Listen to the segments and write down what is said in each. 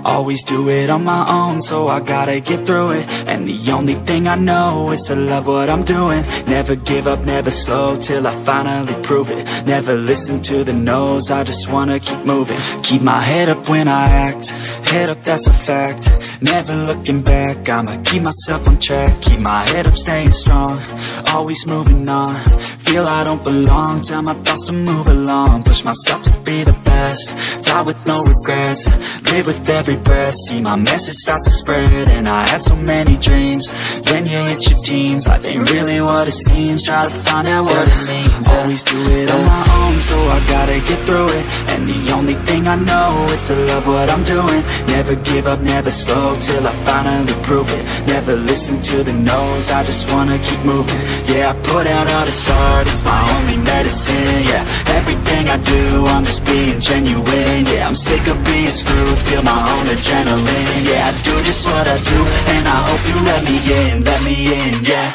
Always do it on my own, so I gotta get through it. And the only thing I know is to love what I'm doing. Never give up, never slow, till I finally prove it. Never listen to the no's, I just wanna keep moving. Keep my head up when I act, head up, that's a fact. Never looking back, I'ma keep myself on track. Keep my head up, staying strong, always moving on. Feel I don't belong, tell my thoughts to move along. Push myself to be the best, die with no regrets. Live with every breath, see my message start to spread. And I had so many dreams, then you hit your teens. Life ain't really what it seems, try to find out what it means. Always do it on my own, so I gotta get through it. And the only thing I know is to love what I'm doing. Never give up, never slow, till I finally prove it. Never listen to the no's, I just wanna keep moving. Yeah, I put out all this art, it's my only medicine. Yeah, everything I do, I'm just being genuine. Yeah, I'm sick of being screwed, feel my own adrenaline. Yeah, I do just what I do, and I hope you let me in, yeah.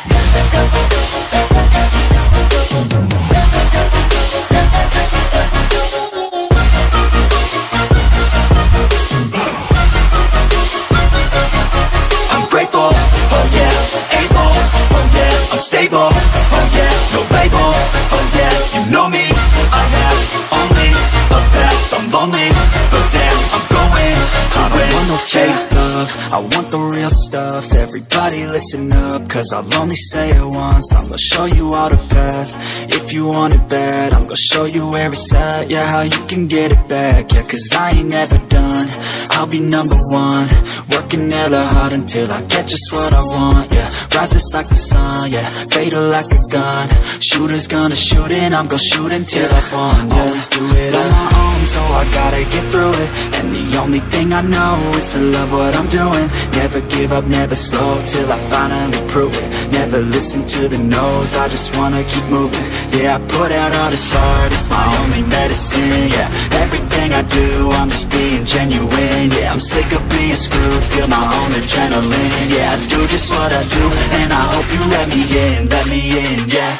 I'm grateful, oh yeah, able, oh yeah, I'm stable, oh yeah, no label, oh yeah, you know me, I have only a path, I'm lonely, but damn, I'm going to win. I don't want no fake love, I want the real stuff. Everybody listen up, cause I'll only say it once. I'm gonna show you all the path, if you want it bad. I'm gonna show you where it's at, yeah, how you can get it back. Yeah, cause I ain't never done, I'll be number one. Working hella hard until I get just what I want, yeah. Rises like the sun, yeah, fatal like a gun. Shooters gonna shoot and I'm gonna shoot until I won, yeah. Always do it on my own, so I gotta get through it. And the only thing I know is to love what I'm doing. Never give up, never slow, till I finally prove it. Never listen to the no's, I just wanna keep moving. Yeah, I put out all this art, it's my only medicine. Yeah, everything I do, I'm just being genuine. Yeah, I'm sick of being screwed, feel my own adrenaline. Yeah, I do just what I do, and I hope you let me in, yeah.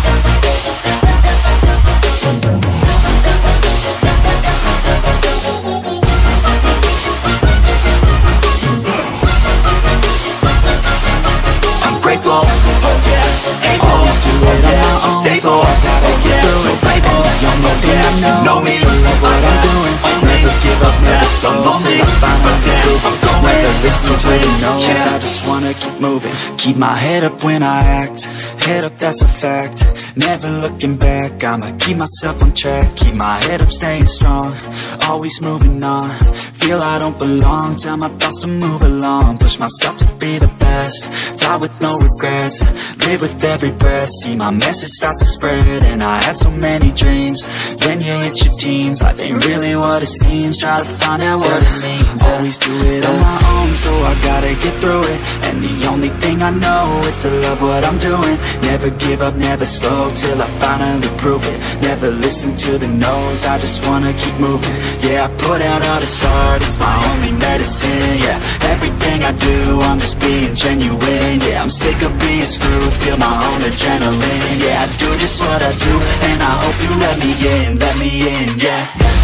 I'm grateful, oh yeah, able, always do it on my own, stable, so I gotta get through it. And the only thing I know is to love what I'm doing. Never give up, never slow, till I finally prove it. Never listen to the no's, I just wanna keep moving. Keep my head up when I act, head up, that's a fact. Never looking back, I'ma keep myself on track. Keep my head up, staying strong, always moving on. Feel I don't belong, tell my thoughts to move along. Push myself to be the best, die with no regrets. Live with every breath, see my message start to spread. And I had so many dreams, then you hit your teens. Life ain't really what it seems, try to find out what it means. Always do it on my own, so I gotta get through it. And the only thing I know is to love what I'm doing. Never give up, never slow, till I finally prove it. Never listen to the no's, I just wanna keep moving. Yeah, I put out all this art, it's my only medicine. Yeah, everything I do, I'm just being genuine. Yeah, I'm sick of being screwed, feel my own adrenaline. Yeah, I do just what I do, and I hope you let me in, yeah.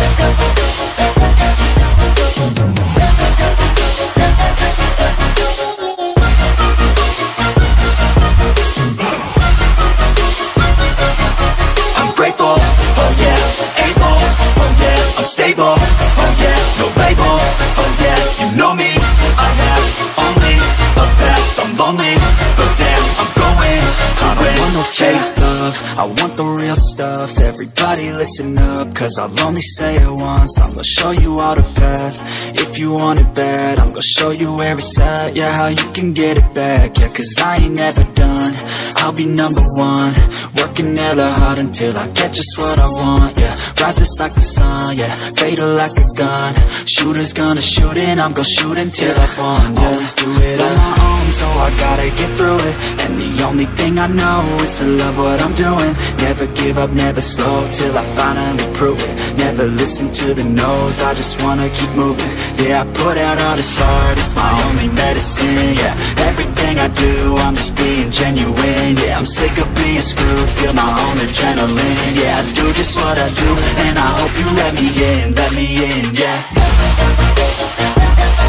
I'm grateful, oh yeah, able, oh yeah, I'm stable, oh yeah, no label, oh yeah, you know me, I have only a path, I'm lonely, but damn, I'm going to win. I don't want no fake love, I want the real stuff. Everybody listen up, cause I'll only say it once. I'm gonna show you all the path, if you want it bad. I'm gonna show you where it's at, yeah, how you can get it back. Yeah, cause I ain't never done, I'll be number one. Working hella hard until I get just what I want, yeah. Rises like the sun, yeah, fatal like a gun. Shooters gonna shoot and I'm gonna shoot until I won, yeah. Always do it on my own, so I gotta get through it. And the only thing I know is to love what I'm doing. Never give up, never slow, till I finally prove it. Never listen to the no's, I just wanna keep moving. Yeah, I put out all this art, it's my only medicine. Yeah, everything I do, I'm just being genuine. Yeah, I'm sick of being screwed, feel my own adrenaline. Yeah, I do just what I do, and I hope you let me in, yeah.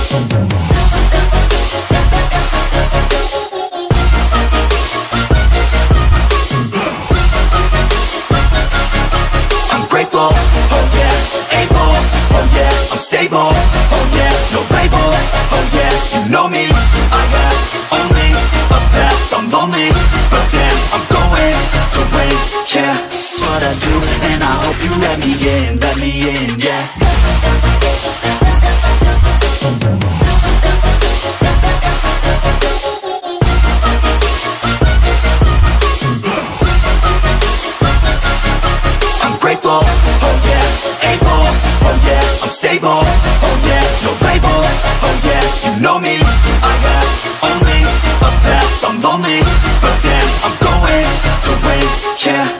Grateful, oh yeah, able, oh yeah, I'm stable, oh yeah, no label, oh yeah, you know me, I have only a path, I'm lonely, but damn, I'm going to win, yeah, that's what I do, and I hope you let me in, yeah. Grateful, oh yeah, able, oh yeah, I'm stable, oh yeah, no label, oh yeah, you know me, I have only a path, I'm lonely, but damn, I'm going to win, yeah.